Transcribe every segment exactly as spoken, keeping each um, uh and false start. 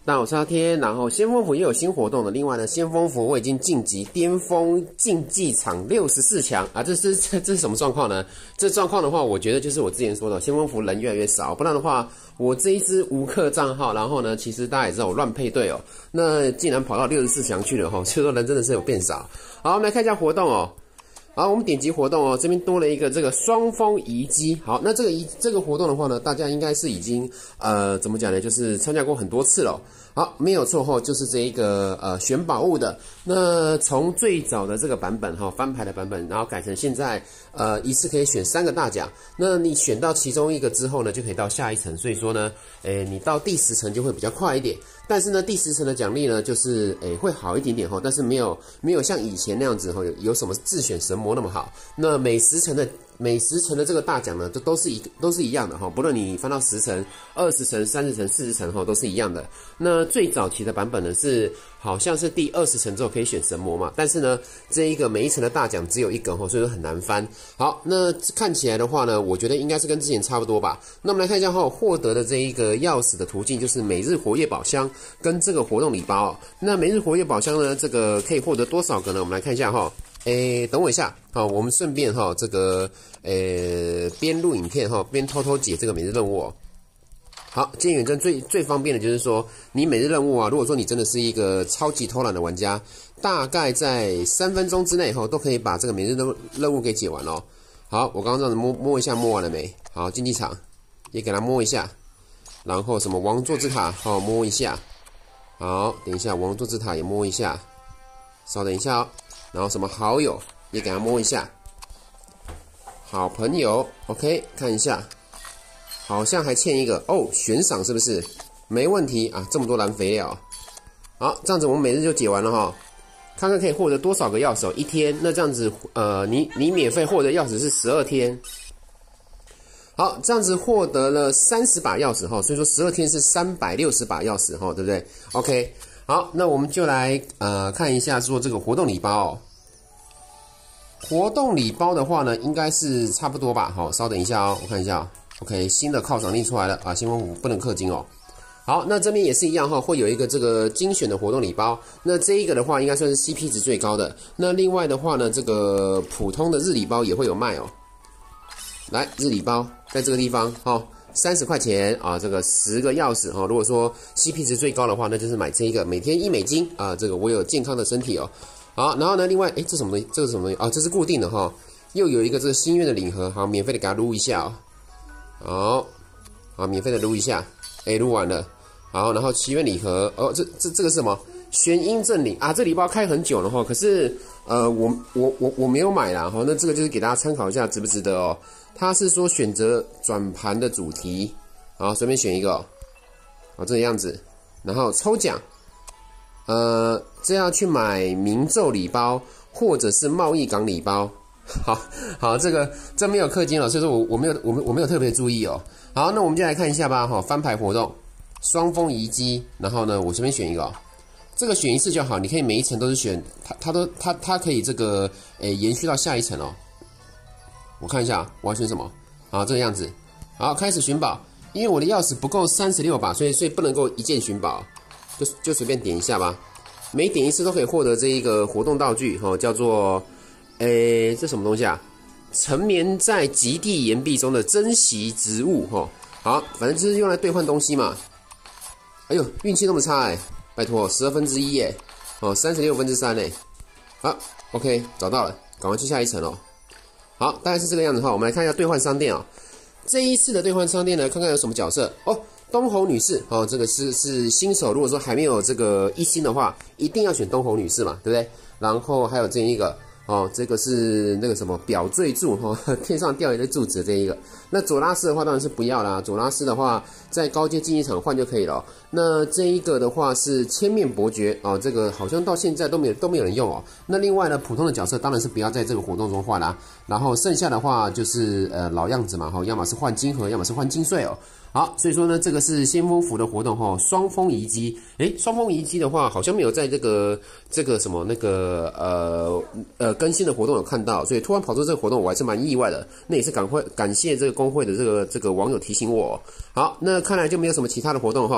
大家好，我是阿天。然后先锋服也有新活动的，另外呢，先锋服我已经晋级巅峰竞技场六十四强啊！这是这这是什么状况呢？这状况的话，我觉得就是我之前说的，先锋服人越来越少，不然的话，我这一支无氪账号，然后呢，其实大家也知道我乱配对哦，那竟然跑到六十四强去了哈，所以说人真的是有变少。好，我们来看一下活动哦。好，我们点击活动哦，这边多了一个这个双峰遗迹。好，那这个遗这个活动的话呢，大家应该是已经呃怎么讲呢？就是参加过很多次了。好，没有错哈，就是这一个呃选宝物的。那从最早的这个版本哈，翻牌的版本，然后改成现在呃一次可以选三个大奖。那你选到其中一个之后呢，就可以到下一层。所以说呢，诶，你到第十层就会比较快一点。但是呢，第十层的奖励呢，就是诶会好一点点哈，但是没有没有像以前那样子哈，有有什么自选神魔那么好。那每十层的每十层的这个大奖呢，都都是一都是一样的哈，不论你翻到十层、二十层、三十层、四十层哈，都是一样的。那最早期的版本呢是好像是第二十层之后可以选神魔嘛，但是呢，这一个每一层的大奖只有一个哈，所以说很难翻。好，那看起来的话呢，我觉得应该是跟之前差不多吧。那我们来看一下哈，获得的这一个钥匙的途径就是每日活跃宝箱跟这个活动礼包哦。那每日活跃宝箱呢，这个可以获得多少个呢？我们来看一下哈。诶，等我一下，好，我们顺便哈，这个呃边录影片哈，边偷偷解这个每日任务哦。好，建议远征最最方便的就是说，你每日任务啊，如果说你真的是一个超级偷懒的玩家，大概在三分钟之内哈，都可以把这个每日任务任务给解完哦。好，我刚刚这样子摸摸一下，摸完了没？好，竞技场也给它摸一下，然后什么王座之塔好摸一下，好，等一下王座之塔也摸一下，稍等一下哦。然后什么好友也给他摸一下，好朋友 ，OK， 看一下，好像还欠一个哦，悬赏是不是？没问题啊，这么多蓝肥料，好，这样子我们每日就解完了哈，看看可以获得多少个钥匙哦，一天，那这样子呃，你你免费获得钥匙是十二天，好，这样子获得了三十把钥匙哈，所以说十二天是三百六十把钥匙哈，对不对 ？OK。好，那我们就来呃看一下说这个活动礼包哦。活动礼包的话呢，应该是差不多吧。好，稍等一下哦，我看一下、哦。OK， 新的犒赏令出来了啊，先锋服不能氪金哦。好，那这边也是一样哈、哦，会有一个这个精选的活动礼包。那这一个的话，应该算是 C P 值最高的。那另外的话呢，这个普通的日礼包也会有卖哦。来，日礼包在这个地方哈。哦三十块钱啊，这个十个钥匙哈、哦。如果说 C P 值最高的话，那就是买这一个，每天一美金啊。这个我有健康的身体哦。好，然后呢，另外，哎，这什么东西？这个是什么东西啊？这是固定的哈、哦。又有一个这个心愿的礼盒，好，免费的给它撸一下哦。好，好，免费的撸一下，哎，撸完了。好，然后祈愿礼盒，哦，这这这个是什么？玄阴正礼啊，这礼包开很久了哈、哦，可是呃，我我我我没有买啦哈。那这个就是给大家参考一下，值不值得哦？他是说选择转盘的主题，好，随便选一个、哦，好这个样子，然后抽奖，呃，这要去买明咒礼包或者是贸易港礼包，好好，这个这没有氪金了，所以说我我没有我没我没有特别注意哦。好，那我们就来看一下吧，哈、哦，翻牌活动，双峰遗迹，然后呢，我随便选一个、哦，这个选一次就好，你可以每一层都是选，它它都它它可以这个诶延续到下一层哦。我看一下，我要选什么？好，这个样子。好，开始寻宝。因为我的钥匙不够三十六把，所以所以不能够一键寻宝，就就随便点一下吧。每点一次都可以获得这一个活动道具，哈、哦，叫做，诶，这什么东西啊？沉眠在极地岩壁中的珍稀植物，哈、哦。好，反正就是用来兑换东西嘛。哎呦，运气那么差哎，拜托，十二分之一耶，哦，三十六分之三嘞。好 ，OK， 找到了，赶快去下一层哦。好，大概是这个样子哈。我们来看一下兑换商店啊、哦。这一次的兑换商店呢，看看有什么角色哦。东侯女士哦，这个是是新手，如果说还没有这个一星的话，一定要选东侯女士嘛，对不对？然后还有这一个哦，这个是那个什么表坠柱哈、哦，天上掉一个柱子的这一个。那佐拉斯的话当然是不要啦，佐拉斯的话在高阶竞技场换就可以了、哦。那这一个的话是千面伯爵哦，这个好像到现在都没有都没有人用哦。那另外呢，普通的角色当然是不要在这个活动中换啦。然后剩下的话就是呃老样子嘛哈，要么是换金盒，要么是换金穗哦。好，所以说呢，这个是先锋服的活动哈、哦，双峰遗迹。诶，双峰遗迹的话，好像没有在这个这个什么那个呃呃更新的活动有看到，所以突然跑出这个活动，我还是蛮意外的。那也是赶快感谢这个工会的这个这个网友提醒我、哦。好，那看来就没有什么其他的活动哈、哦。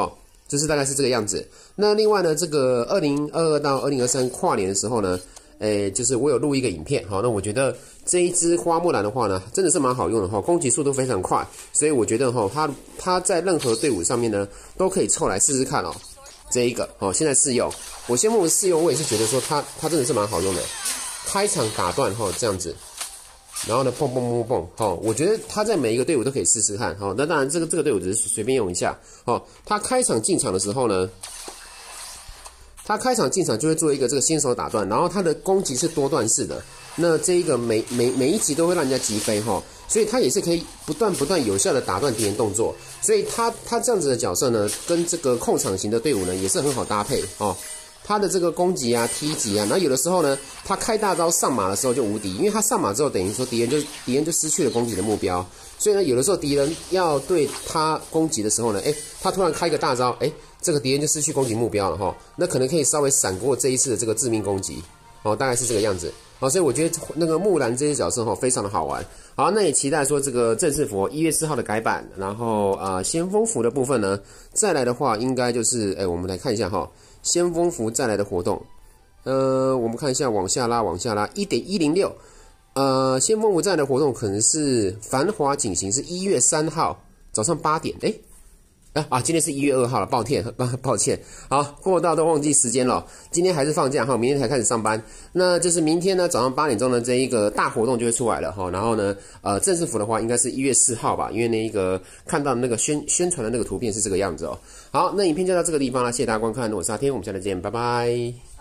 就是大概是这个样子。那另外呢，这个二零二二到二零二三跨年的时候呢，诶，就是我有录一个影片，好，那我觉得这一支花木兰的话呢，真的是蛮好用的哈，攻击速度非常快，所以我觉得哈，它它在任何队伍上面呢，都可以凑来试试看哦。这一个哦，现在试用，我先问试用，我也是觉得说它它真的是蛮好用的，开场打断哈这样子。然后呢，蹦蹦蹦蹦，哈、哦，我觉得他在每一个队伍都可以试试看，哈、哦。那当然，这个这个队伍只是随便用一下，哦。他开场进场的时候呢，他开场进场就会做一个这个新手打断，然后他的攻击是多段式的，那这一个每每每一集都会让人家击飞，哈、哦，所以他也是可以不断不断有效的打断敌人动作，所以他他这样子的角色呢，跟这个控场型的队伍呢也是很好搭配，哦。他的这个攻击啊、踢击啊，然后有的时候呢，他开大招上马的时候就无敌，因为他上马之后等于说敌人就敌人就失去了攻击的目标，所以呢，有的时候敌人要对他攻击的时候呢，哎，他突然开个大招，哎，这个敌人就失去攻击目标了哈，那可能可以稍微闪过这一次的这个致命攻击，哦，大概是这个样子，好，所以我觉得那个木兰这些角色哈非常的好玩，好，那也期待说这个正式服一月四号的改版，然后啊、呃、先锋服的部分呢，再来的话应该就是哎，我们来看一下哈。先锋服再来的活动，呃，我们看一下，往下拉，往下拉， 一点一零六， 呃，先锋服再来的活动可能是繁华景行，是一月三号早上八点，诶啊啊，今天是一月二号了，抱歉，抱歉，好，过到都忘记时间了。今天还是放假哈，明天才开始上班。那就是明天呢早上八点钟的这一个大活动就会出来了哈。然后呢，呃，正式服的话应该是一月四号吧，因为那一个看到那个宣宣传的那个图片是这个样子哦。好，那影片就到这个地方了，谢谢大家观看，我是阿天，我们下次见，拜拜。